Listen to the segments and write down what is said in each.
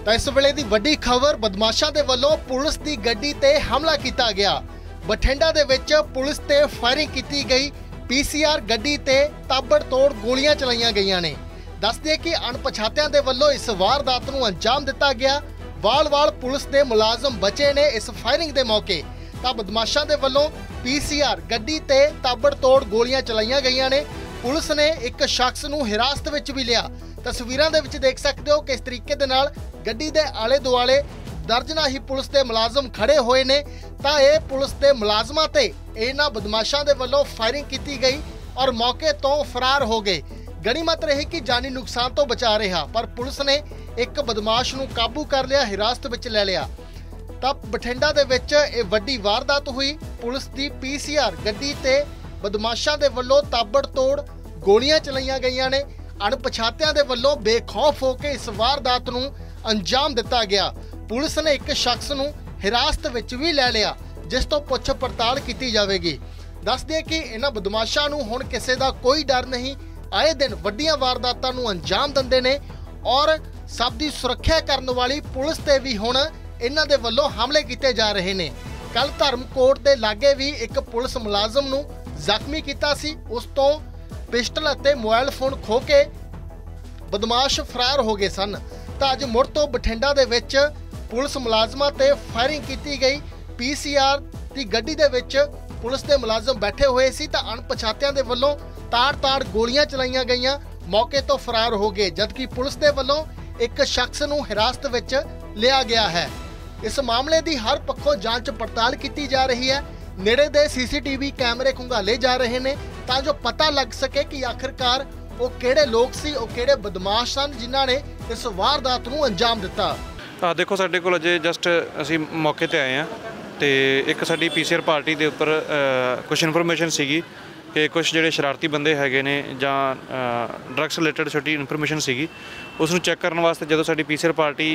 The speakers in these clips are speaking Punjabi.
ਤਾਂ ਇਸ ਵੇਲੇ ਦੀ ਵੱਡੀ ਖਬਰ ਬਦਮਾਸ਼ਾਂ ਦੇ ਵੱਲੋਂ ਪੁਲਿਸ ਦੀ ਗੱਡੀ ਤੇ ਹਮਲਾ ਕੀਤਾ ਗਿਆ। ਬਠਿੰਡਾ ਦੇ ਵਿੱਚ ਪੁਲਿਸ ਤੇ ਫਾਇਰਿੰਗ ਕੀਤੀ ਗਈ। ਪੀਸੀਆਰ ਗੱਡੀ ਤੇ ਤਾਬੜਤੋੜ ਗੋਲੀਆਂ ਚਲਾਈਆਂ ਗਈਆਂ ਨੇ। ਦੱਸਦੇ ਕਿ ਅਣਪਛਾਤਿਆਂ ਦੇ ਵੱਲੋਂ ਇਸ ਵਾਰਦਾਤ ਨੂੰ ਅੰਜਾਮ ਦਿੱਤਾ ਗਿਆ। ਵਾਲ-ਵਾਲ ਪੁਲਿਸ ਦੇ ਮੁਲਾਜ਼ਮ ਬਚੇ ਨੇ ਇਸ ਫਾਇਰਿੰਗ ਦੇ ਮੌਕੇ। ਤਾਂ ਬਦਮਾਸ਼ਾਂ ਦੇ ਵੱਲੋਂ ਪੀਸੀਆਰ ਗੱਡੀ ਤੇ ਤਾਬੜਤੋੜ ਗੋਲੀਆਂ ਚਲਾਈਆਂ ਗਈਆਂ ਨੇ। ਪੁਲਿਸ ਨੇ ਇੱਕ ਸ਼ਖਸ ਨੂੰ ਹਿਰਾਸਤ ਵਿੱਚ ਵੀ ਲਿਆ। ਤਸਵੀਰਾਂ ਦੇ ਵਿੱਚ ਦੇਖ ਸਕਦੇ ਹੋ ਕਿਸ ਤਰੀਕੇ ਦੇ ਨਾਲ ਗੱਡੀ ਦੇ ਆਲੇ ਦੁਆਲੇ ਦਰਜਨਾਂ ਹੀ ਪੁਲਿਸ ਦੇ ਮੁਲਾਜ਼ਮ ਖੜੇ ਹੋਏ ਨੇ। ਤਾਂ ਇਹ ਪੁਲਿਸ ਦੇ ਮੁਲਾਜ਼ਮਾਂ ਤੇ ਇਹਨਾਂ ਬਦਮਾਸ਼ਾਂ ਦੇ ਵੱਲੋਂ ਫਾਇਰਿੰਗ ਕੀਤੀ ਗਈ ਔਰ ਮੌਕੇ ਤੋਂ ਫਰਾਰ ਹੋ ਗਏ। ਗਣੀਮਤ ਰਹੀ ਕਿ ਜਾਨੀ ਨੁਕਸਾਨ ਤੋਂ ਬਚਾ ਰਿਹਾ, ਪਰ ਪੁਲਿਸ ਨੇ ਇੱਕ ਬਦਮਾਸ਼ ਨੂੰ ਕਾਬੂ ਕਰ ਲਿਆ, ਹਿਰਾਸਤ ਵਿੱਚ ਲੈ ਲਿਆ। ਤਾਂ ਬਠਿੰਡਾ ਦੇ ਵਿੱਚ ਇਹ ਵੱਡੀ ਵਾਰਦਾਤ ਹੋਈ। ਪੁਲਿਸ ਦੀ ਪੀਸੀਆਰ ਗੱਡੀ ਤੇ ਬਦਮਾਸ਼ਾਂ ਦੇ ਵੱਲੋਂ ਤਾਬੜਤੋੜ ਗੋਲੀਆਂ ਚਲਾਈਆਂ ਗਈਆਂ ਨੇ। ਅਣਪਛਾਤਿਆਂ ਦੇ ਵੱਲੋਂ ਬੇਖੌਫ ਹੋ ਕੇ ਇਸ ਵਾਰਦਾਤ ਨੂੰ ਅੰਜਾਮ ਦਿੱਤਾ ਗਿਆ। ਪੁਲਿਸ ਨੇ ਇੱਕ ਸ਼ਖਸ ਨੂੰ ਹਿਰਾਸਤ ਵਿੱਚ ਵੀ ਲੈ ਲਿਆ, ਜਿਸ ਤੋਂ ਪੁੱਛ ਪੜਤਾਲ ਕੀਤੀ ਜਾਵੇਗੀ। ਦੱਸ ਦਈਏ ਕਿ ਇਹਨਾਂ ਬਦਮਾਸ਼ਾਂ ਨੂੰ ਹੁਣ ਕਿਸੇ ਦਾ ਕੋਈ ਡਰ ਨਹੀਂ। ਆਏ ਦਿਨ ਵੱਡੀਆਂ ਵਾਰਦਾਤਾਂ ਨੂੰ ਅੰਜਾਮ ਦਿੰਦੇ ਨੇ ਔਰ ਸਭ ਦੀ ਸੁਰੱਖਿਆ ਕਰਨ ਵਾਲੀ ਪੁਲਿਸ ਤੇ ਵੀ ਹੁਣ ਇਹਨਾਂ ਦੇ ਵੱਲੋਂ ਹਮਲੇ ਕੀਤੇ ਜਾ ਰਹੇ ਨੇ। ਕੱਲ ਧਰਮਕੋਟ ਦੇ ਲਾਗੇ ਵੀ ਇੱਕ ਪੁਲਿਸ ਮੁਲਾਜ਼ਮ ਨੂੰ ਜ਼ਖਮੀ ਕੀਤਾ ਸੀ। ਉਸ ਤੋਂ ਪਿਸਟਲ ਅਤੇ ਮੋਬਾਈਲ ਫੋਨ ਖੋਹ ਕੇ ਬਦਮਾਸ਼ ਫਰਾਰ ਹੋ ਗਏ ਸਨ। ਤਾਂ ਅੱਜ ਮੁੜ ਤੋਂ ਬਠਿੰਡਾ ਦੇ ਵਿੱਚ ਪੁਲਿਸ ਮੁਲਾਜ਼ਮਾਂ ਤੇ ਫਾਇਰਿੰਗ ਕੀਤੀ ਗਈ। ਪੀਸੀਆਰ ਦੀ ਗੱਡੀ ਦੇ ਵਿੱਚ ਪੁਲਿਸ ਦੇ ਮੁਲਾਜ਼ਮ ਬੈਠੇ ਹੋਏ ਸੀ ਤਾਂ ਅਣਪਛਾਤਿਆਂ ਦੇ ਵੱਲੋਂ ਤਾੜ-ਤਾੜ ਗੋਲੀਆਂ ਚਲਾਈਆਂ ਗਈਆਂ। ਮੌਕੇ ਤੋਂ ਫਰਾਰ ਹੋ ਗਏ, ਜਦਕਿ ਪੁਲਿਸ ਦੇ ਵੱਲੋਂ ਇੱਕ ਸ਼ਖਸ ਨੂੰ ਹਿਰਾਸਤ ਵਿੱਚ ਲਿਆ ਗਿਆ ਹੈ। ਇਸ ਮਾਮਲੇ ਦੀ ਹਰ ਪੱਖੋਂ ਜਾਂਚ ਪੜਤਾਲ ਕੀਤੀ ਜਾ ਰਹੀ ਹੈ। ਨੇੜੇ ਦੇ ਸੀਸੀਟੀਵੀ ਕੈਮਰੇ ਖੰਗਾਲੇ ਜਾ ਰਹੇ ਨੇ ਤਾਂ ਜੋ ਪਤਾ ਲੱਗ ਸਕੇ ਕਿ ਆਖਿਰਕਾਰ ਉਹ ਕਿਹੜੇ ਲੋਕ ਸੀ, ਉਹ ਕਿਹੜੇ ਬਦਮਾਸ਼ ਸਨ ਜਿਨ੍ਹਾਂ ਨੇ ਇਸ ਵਾਰਦਾਤ ਨੂੰ ਅੰਜਾਮ ਦਿੱਤਾ। ਦੇਖੋ, ਸਾਡੇ ਕੋਲ ਅਜੇ ਜਸਟ ਅਸੀਂ ਮੌਕੇ ਤੇ ਆਏ ਹਾਂ ਤੇ ਇੱਕ ਸਾਡੀ ਪੀਸੀਆਰ ਪਾਰਟੀ ਦੇ ਉੱਪਰ ਕੁਝ ਇਨਫੋਰਮੇਸ਼ਨ ਸੀਗੀ ਕਿ ਕੁਝ ਜਿਹੜੇ ਸ਼ਰਾਰਤੀ ਬੰਦੇ ਹੈਗੇ ਨੇ ਜਾਂ ਡਰੱਗਸ ਰਿਲੇਟਡ ਛੋਟੀ ਇਨਫੋਰਮੇਸ਼ਨ ਸੀਗੀ। ਉਸ ਨੂੰ ਚੈੱਕ ਕਰਨ ਵਾਸਤੇ ਜਦੋਂ ਸਾਡੀ ਪੀਸੀਆਰ ਪਾਰਟੀ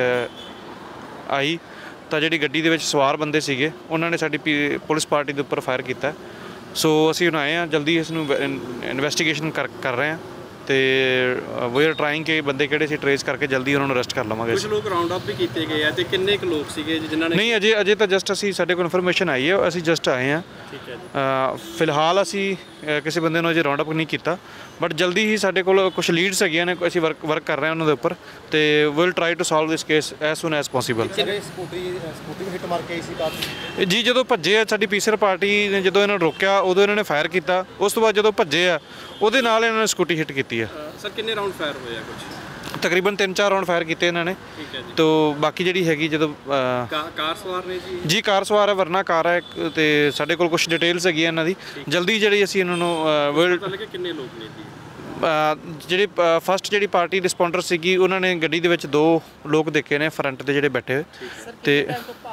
ਆਈ ਤਾਂ ਜਿਹੜੀ ਗੱਡੀ ਦੇ ਵਿੱਚ ਸਵਾਰ ਬੰਦੇ ਸੀਗੇ ਉਹਨਾਂ ਨੇ ਸਾਡੀ ਪੁਲਿਸ ਪਾਰਟੀ ਦੇ ਉੱਪਰ ਫਾਇਰ ਕੀਤਾ। ਸੋ ਅਸੀਂ ਹੁਣ ਆਏ ਹਾਂ, ਜਲਦੀ ਇਸ ਨੂੰ ਇਨਵੈਸਟੀਗੇਸ਼ਨ ਕਰ ਰਹੇ ਹਾਂ ਤੇ ਵੀ ਆਰ ਟਰਾਈਂਗ ਕਿ ਬੰਦੇ ਕਿਹੜੇ ਸੀ ਟਰੇਸ ਕਰਕੇ ਜਲਦੀ ਉਹਨਾਂ ਨੂੰ ਅਰੈਸਟ ਕਰ ਲਵਾਂਗੇ। ਕੁਝ ਲੋਕ ਰਾਉਂਡ ਅਪ ਵੀ ਕੀਤੇ ਗਏ ਆ ਤੇ ਕਿੰਨੇ ਕੁ ਲੋਕ ਸੀਗੇ ਜਿਨ੍ਹਾਂ ਨੇ? ਨਹੀਂ, ਅਜੇ ਤਾਂ ਜਸਟ ਅਸੀਂ ਸਾਡੇ ਕੋਲ ਇਨਫੋਰਮੇਸ਼ਨ ਆਈ ਹੈ, ਅਸੀਂ ਜਸਟ ਆਏ ਹਾਂ। ਠੀਕ ਹੈ ਜੀ। ਫਿਲਹਾਲ ਅਸੀਂ ਕਿਸੇ ਬੰਦੇ ਨੂੰ ਅਜੇ ਰਾਉਂਡ ਅਪ ਨਹੀਂ ਕੀਤਾ, ਬਟ ਜਲਦੀ ਹੀ ਸਾਡੇ ਕੋਲ ਕੁਝ ਲੀਡਸ ਹੈਗੀਆਂ ਨੇ, ਅਸੀਂ ਵਰਕ ਕਰ ਰਹੇ ਹਾਂ ਉਹਨਾਂ ਦੇ ਉੱਪਰ ਤੇ will try to solve this case as soon as possible. Scooty hit ਮਾਰ ਕੇ ਆਈ ਸੀ ਕਾਫੀ ਜੀ। ਜਦੋਂ ਭੱਜੇ ਆ ਸਾਡੀ ਪੀਸੀਆਰ ਪਾਰਟੀ ਨੇ, ਜਦੋਂ ਇਹਨਾਂ ਨੂੰ ਰੋਕਿਆ ਉਦੋਂ ਇਹਨਾਂ ਨੇ ਫਾਇਰ ਕੀਤਾ। ਉਸ ਤੋਂ ਬਾਅਦ ਜਦੋਂ ਭੱਜੇ ਆ ਉਹਦੇ ਨਾਲ ਇਹਨਾਂ ਨੇ ਸਕੂਟੀ ਹਿੱਟ ਕੀਤੀ ਆ। ਸਰ ਕਿੰਨੇ ਰਾਉਂਡ ਫਾਇਰ ਹੋਏ ਆ? ਕੁਝ ਤਕਰੀਬਨ 3-4 ਰਾਉਂਡ ਫਾਇਰ ਕੀਤੇ ਇਹਨਾਂ ਨੇ। ਠੀਕ ਹੈ ਜੀ। ਤੋ ਬਾਕੀ ਜਿਹੜੀ ਹੈਗੀ ਜਦੋਂ ਕਾਰ ਸਵਾਰ ਨੇ ਜੀ ਕਾਰ ਸਵਾਰ ਹੈ, ਵਰਨਾ ਕਾਰ ਹੈ ਤੇ ਸਾਡੇ ਕੋਲ ਕੁਝ ਡਿਟੇਲਸ ਹੈਗੀਆਂ ਇਹਨਾਂ ਦੀ। ਜਲਦੀ ਜਿਹੜੀ ਅਸੀਂ ਇਹਨਾਂ ਨੂੰ ਕਿੰਨੇ ਲੋਕ ਨੇ ਜੀ? ਜਿਹੜੀ ਫਸਟ ਜਿਹੜੀ ਪਾਰਟੀ ਰਿਸਪੌਂਡਰ ਸੀਗੀ ਉਹਨਾਂ ਨੇ ਗੱਡੀ ਦੇ ਵਿੱਚ 2 ਲੋਕ ਦੇਖੇ ਨੇ ਫਰੰਟ ਤੇ ਜਿਹੜੇ ਬੈਠੇ ਹੋਏ ਤੇ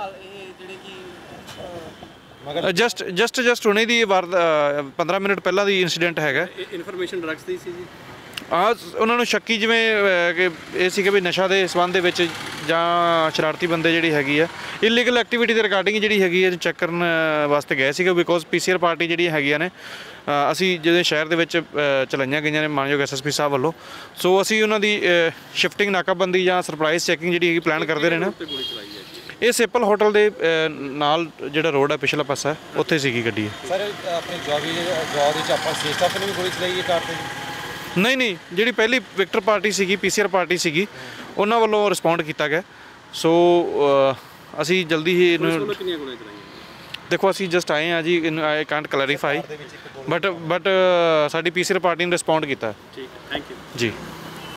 ਜਸਟ ਹੁਣੇ ਦੀ 15 ਮਿੰਟ ਪਹਿਲਾਂ ਦੀ ਇਨਸੀਡੈਂਟ ਹੈਗਾ। ਇਨਫੋਰਮੇਸ਼ਨ ਡਰੱਗਸ ਦੀ ਸੀ ਜੀ? ਉਹਨਾਂ ਨੂੰ ਸ਼ੱਕੀ ਜਿਵੇਂ ਕਿ ਇਹ ਸੀ ਕਿ ਵੀ ਨਸ਼ਾ ਦੇ ਸੰਬੰਧ ਦੇ ਵਿੱਚ ਜਾਂ ਸ਼ਰਾਰਤੀ ਬੰਦੇ ਜਿਹੜੀ ਹੈਗੀ ਆ ਇਲੀਗਲ ਐਕਟੀਵਿਟੀ ਦੇ ਰਿਗਾਰਡਿੰਗ ਜਿਹੜੀ ਹੈਗੀ ਹੈ ਚੈੱਕ ਕਰਨ ਵਾਸਤੇ ਗਏ ਸੀਗੇ। ਬਿਕੋਜ਼ ਪੀਸੀਆਰ ਪਾਰਟੀ ਜਿਹੜੀਆਂ ਹੈਗੀਆਂ ਨੇ ਅਸੀਂ ਜਿਹੜੇ ਸ਼ਹਿਰ ਦੇ ਵਿੱਚ ਚਲਾਈਆਂ ਗਈਆਂ ਨੇ ਮਾਨਯੋਗ ਐਸਐਸਪੀ ਸਾਹਿਬ ਵੱਲੋਂ। ਸੋ ਅਸੀਂ ਉਹਨਾਂ ਦੀ ਸ਼ਿਫਟਿੰਗ ਨਾਕਾਬੰਦੀ ਜਾਂ ਸਰਪ੍ਰਾਈਜ਼ ਚੈਕਿੰਗ ਜਿਹੜੀ ਹੈਗੀ ਪਲਾਨ ਕਰਦੇ ਰਹੇ ਨੇ। ਇਹ ਸੇਪਲ ਹੋਟਲ ਦੇ ਨਾਲ ਜਿਹੜਾ ਰੋਡ ਹੈ ਪਿਛਲਾ ਪਾਸਾ ਉੱਥੇ ਸੀਗੀ ਗੱਡੀ। ਸਰ ਆਪਣੀ ਜੌਬ ਵਿੱਚ ਆਪਾਂ ਸੇਫ ਆਪਣੀ ਵੀ ਗੋਲੀ ਚਲਾਈ ਹੈ ਕਾਰ ਤੇ? ਨਹੀਂ, ਜਿਹੜੀ ਪਹਿਲੀ ਵਿਕਟਰ ਪਾਰਟੀ ਸੀਗੀ ਪੀਸੀਆਰ ਪਾਰਟੀ ਸੀਗੀ ਉਹਨਾਂ ਵੱਲੋਂ ਰਿਸਪੌਂਡ ਕੀਤਾ ਗਿਆ। ਸੋ ਅਸੀਂ ਜਲਦੀ ਹੀ ਇਹਨੂੰ ਦੇਖੋ, ਅਸੀਂ ਜਸਟ ਆਏ ਹਾਂ ਜੀ, ਆਈ ਕਾਂਟ ਕਲੈਰੀਫਾਈ ਬਟ ਸਾਡੀ ਪੀਸੀਆਰ ਪਾਰਟੀ ਨੇ ਰਿਸਪੌਂਡ ਕੀਤਾ। ਠੀਕ ਹੈ, ਥੈਂਕ ਯੂ ਜੀ।